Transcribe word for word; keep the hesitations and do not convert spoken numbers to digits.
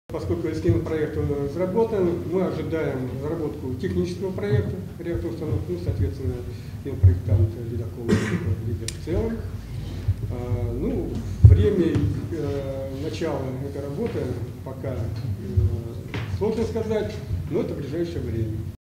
Поскольку схема проекта разработан, мы ожидаем разработку технического проекта реактора установки, ну, соответственно, проектант ледокола «Лидер» в целом. А, ну, время э, начала этой работы пока э, сложно сказать, но это ближайшее время.